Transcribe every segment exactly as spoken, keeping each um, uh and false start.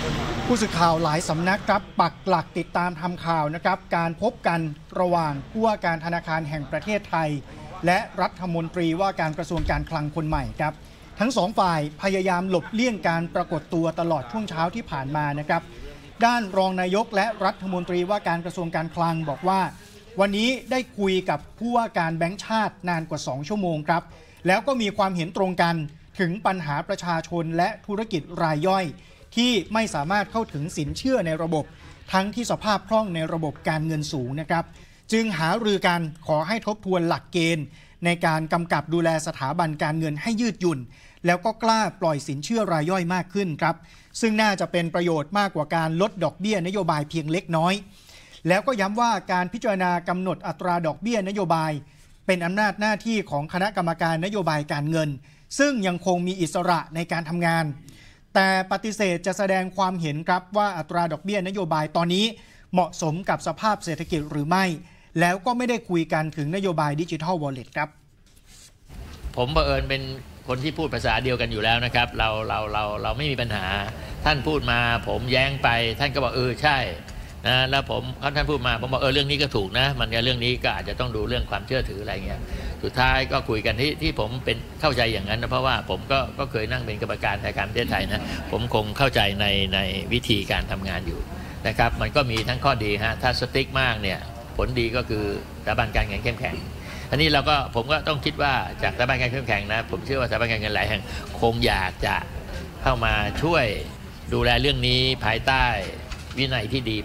ผู้สื่อข่าวหลายสำนักครับปักหลักติดตามทำข่าวนะครับการพบกันระหว่างผู้ว่าการธนาคารแห่งประเทศไทยและรัฐมนตรีว่าการกระทรวงการคลังคนใหม่ครับทั้งสองฝ่ายพยายามหลบเลี่ยงการปรากฏตัวตลอดช่วงเช้าที่ผ่านมานะครับด้านรองนายกและรัฐมนตรีว่าการกระทรวงการคลังบอกว่าวันนี้ได้คุยกับผู้ว่าการแบงก์ชาตินานกว่าสองชั่วโมงครับแล้วก็มีความเห็นตรงกันถึงปัญหาประชาชนและธุรกิจรายย่อยที่ไม่สามารถเข้าถึงสินเชื่อในระบบทั้งที่สภาพคล่องในระบบการเงินสูงนะครับจึงหารือกันขอให้ทบทวนหลักเกณฑ์ในการกำกับดูแลสถาบันการเงินให้ยืดหยุ่นแล้วก็กล้าปล่อยสินเชื่อรายย่อยมากขึ้นครับซึ่งน่าจะเป็นประโยชน์มากกว่าการลดดอกเบี้ยนโยบายเพียงเล็กน้อยแล้วก็ย้ำว่าการพิจารณากำหนดอัตราดอกเบี้ยนโยบายเป็นอำนาจหน้าที่ของคณะกรรมการนโยบายการเงินซึ่งยังคงมีอิสระในการทำงานแต่ปฏิเสธจะแสดงความเห็นครับว่าอัตราดอกเบี้ยนโยบายตอนนี้เหมาะสมกับสภาพเศรษฐกิจหรือไม่แล้วก็ไม่ได้คุยกันถึงนโยบายดิจิทัลวอลเล็ตครับผมบังเอิญเป็นคนที่พูดภาษาเดียวกันอยู่แล้วนะครับเราเราเราเราไม่มีปัญหาท่านพูดมาผมแย้งไปท่านก็บอกเออใช่นะแล้วผมท่านพูดมาผมบอกเออเรื่องนี้ก็ถูกนะมันเรื่องนี้ก็อาจจะต้องดูเรื่องความเชื่อถืออะไรเงี้ยสุดท้ายก็คุยกันที่ที่ผมเป็นเข้าใจอย่างนั้นนะเพราะว่าผมก็ก็เคยนั่งเป็นกรรมการธนาคารประเทศไทยนะผมคงเข้าใจในในวิธีการทำงานอยู่นะครับมันก็มีทั้งข้อดีฮะถ้าสติ๊กมากเนี่ยผลดีก็คือสถาบันการเงินเข้มแข็งอันนี้เราก็ผมก็ต้องคิดว่าจากสถาบันการเงินเข้มแข็งนะผมเชื่อว่าสถาบันการเงินหลายแห่งคงอยากจะเข้ามาช่วยดูแลเรื่องนี้ภายใต้วินัยที่ดี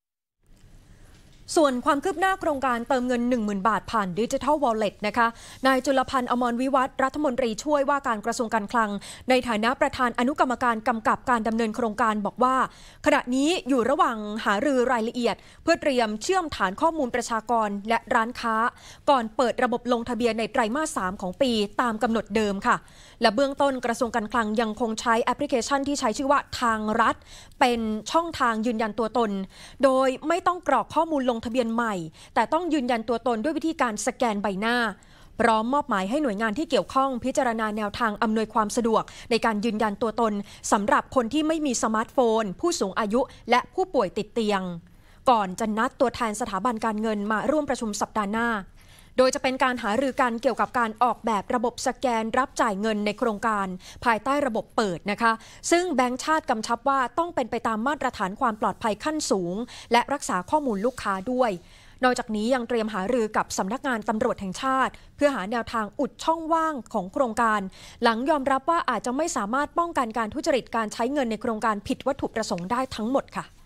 ส่วนความคืบหน้าโครงการเติมเงิน หนึ่งหมื่น บาทผ่านดิจิทัลวอลเล็ตนะคะนายจุลพันธ์อมรวิวัฒน์รัฐมนตรีช่วยว่าการกระทรวงการคลังในฐานะประธานอนุกรรมการกำกับการดำเนินโครงการบอกว่าขณะนี้อยู่ระหว่างหารือรายละเอียดเพื่อเตรียมเชื่อมฐานข้อมูลประชากรและร้านค้าก่อนเปิดระบบลงทะเบียนในไตรมาสสามของปีตามกำหนดเดิมค่ะและเบื้องต้นกระทรวงการคลังยังคงใช้แอปพลิเคชันที่ใช้ชื่อว่าทางรัฐเป็นช่องทางยืนยันตัวตนโดยไม่ต้องกรอกข้อมูลลงทะเบียนใหม่แต่ต้องยืนยันตัวตนด้วยวิธีการสแกนใบหน้าพร้อมมอบหมายให้หน่วยงานที่เกี่ยวข้องพิจารณาแนวทางอำนวยความสะดวกในการยืนยันตัวตนสำหรับคนที่ไม่มีสมาร์ทโฟนผู้สูงอายุและผู้ป่วยติดเตียงก่อนจะนัดตัวแทนสถาบันการเงินมาร่วมประชุมสัปดาห์หน้าโดยจะเป็นการหารือกันเกี่ยวกับการออกแบบระบบสแกนรับจ่ายเงินในโครงการภายใต้ระบบเปิดนะคะซึ่งแบงก์ชาติกำชับว่าต้องเป็นไปตามมาตรฐานความปลอดภัยขั้นสูงและรักษาข้อมูลลูกค้าด้วยนอกจากนี้ยังเตรียมหารือกับสำนักงานตำรวจแห่งชาติเพื่อหาแนวทางอุดช่องว่างของโครงการหลังยอมรับว่าอาจจะไม่สามารถป้องกันการทุจริตการใช้เงินในโครงการผิดวัตถุประสงค์ได้ทั้งหมดค่ะ